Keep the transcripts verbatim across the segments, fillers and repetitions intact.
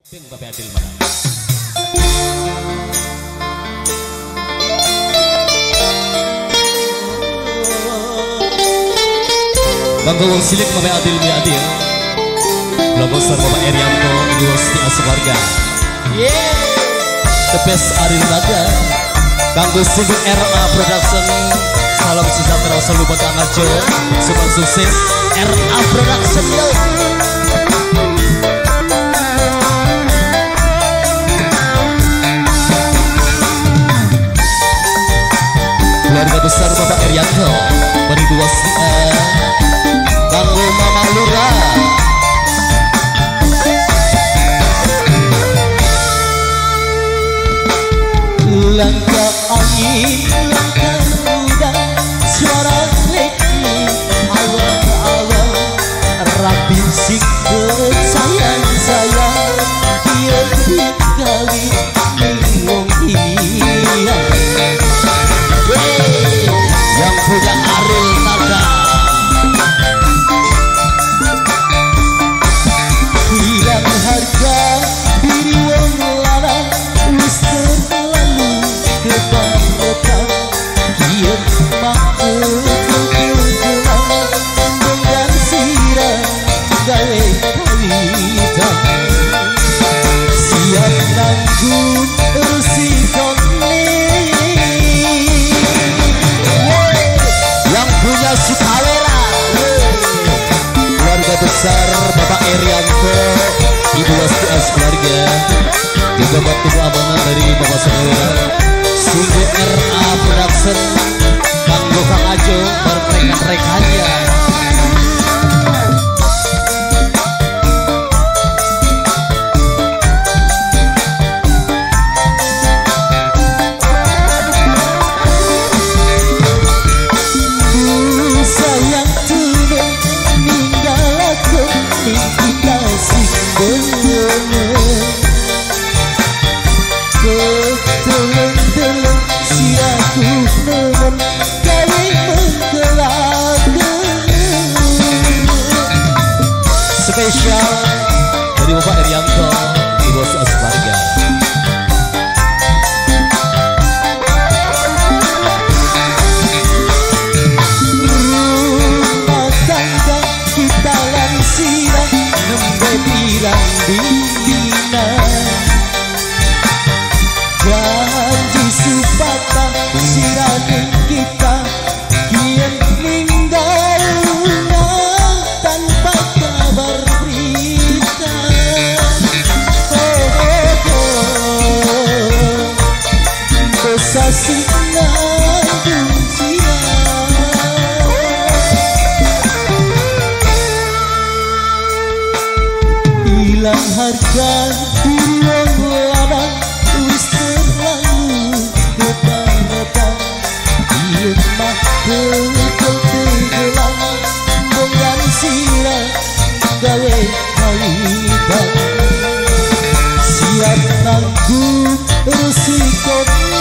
Ting Bapak Adil mana? Bangga wong silik Bapak Adil mi Adil. Logo besar Bapak Erianto Iwas di Aswarga. Yeah. The best Adil Naga. Bangga single R A Production. Salam sejahtera selalu buat Kang Ajo. Super sukses R A Production yo. Keluarga besar Bapak Erianto beri dua siar Kanggo Mama Lura. Langkah angin, langkah udang, suara leki awal-awal rapi sikut sayang-sayang dia dikali bingung iya. Yang punya Ariel Naga hilang harga diri wong larang wis terlalu kebangetan dia mampu kegelang dengan sirah gawe kawitan siap nanggung resikone punya Sukawera. Keluarga besar Bapak Erianto Ibu Wastias keluarga juga waktu amanah dari Bapak Sukawera sungguh R A Production Kanggo Kang Ajo bermereka-rekannya. Spesial dari Bapak Erianto Ibu Aswarga. Rumah tangga kita lansirah nembe pirang dina janji supata sirane kita kian ninggal tanpa kabar berita. Oh, oh, oh. Posasi nanggung hilang harga diri wong larang wis terlalu kebangetan dia mah kegelang dengan sirah gawe kawitan siap nanggung resiko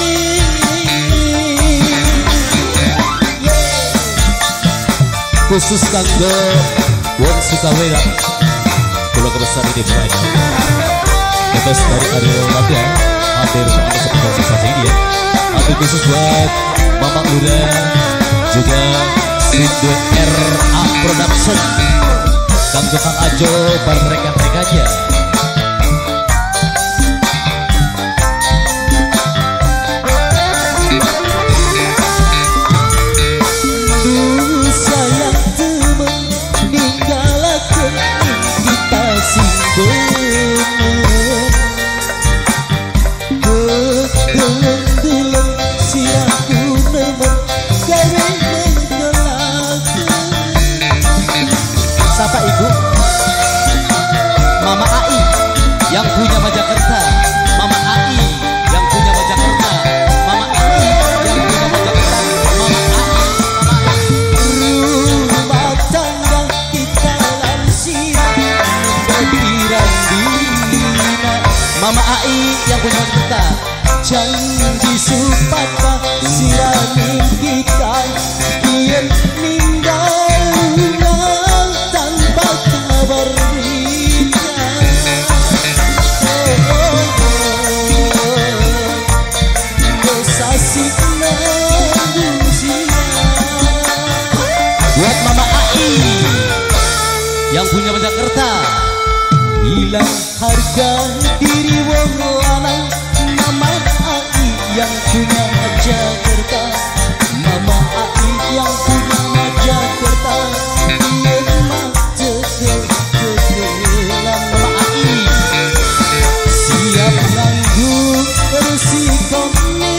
khusus kanggo wong Sukawera. Keluarga besar di Bukanya bebas dari Ariel Naga hadir pada seputar sensasi dia hadir khusus buat Mama Lura juga single R A Production Kanggo Kang Ajo berrekan-rekannya. Sapa Ibu Mama Ai yang punya Majakerta, Mama Ai yang punya Majakerta, Mama Ai yang punya Majakerta, Mama Ai, Mama Ai. Rumah tangga kita lansirah berpirang dina Mama Ai yang punya Majakerta janji supata sirane kita kian ninggal tanpa kabar berita. bilang harga diri wong lanang. Mama Ai yang punya Jakarta, Mama Ai yang punya Jakarta. Dia mah cedek-cedekan Mama Ai, siap nanggung resikonya.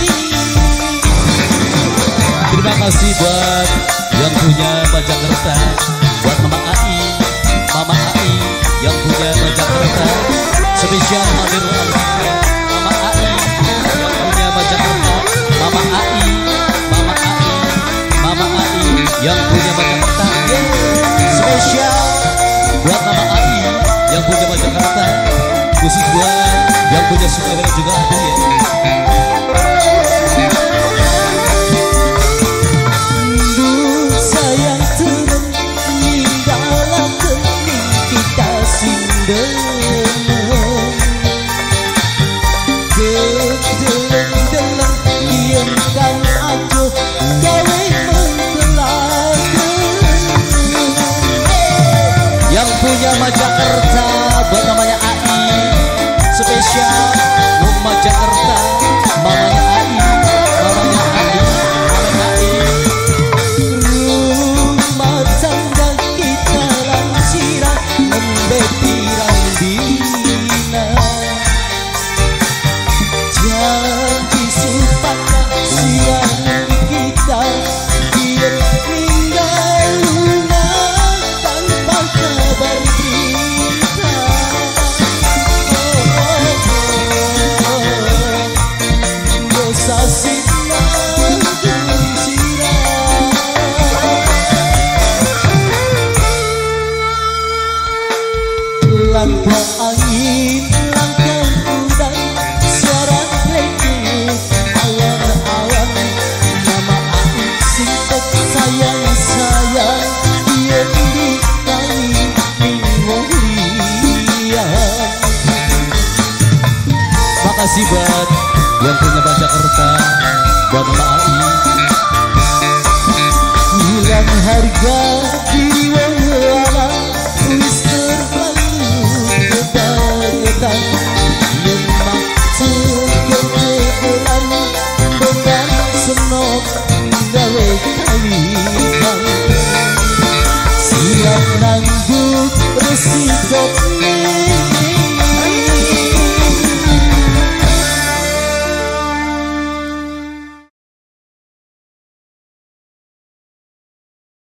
Terima kasih buat yang punya Jakarta, buat Mama Ai, Mama Ai yang punya Jakarta. Spesial hadir Mama Ai yang punya Jakarta, Mama Ai, Mama Ai, Mama Ai yang punya Jakarta. Spesial buat Mama Ai yang punya Jakarta, khusus buat yang punya Sukawera juga hadir ya. Yang punya Jakarta buat namanya Ai, spesial rumah Jakarta, mamanya Ai, mamanya Ai, mamanya Ai. Rumah tangga kita langsirah nembe pirang dina, janji supaya siang kita biar tinggal rumah tanpa kabar berita. Oh, oh, oh. Dosa sinar sirah, langkah angin, langkah udang, suara kledek, awan-awan. Mama Ai singkok sayang-sayang, dia di kami minggulian. Makasih buat yang punya Jakarta,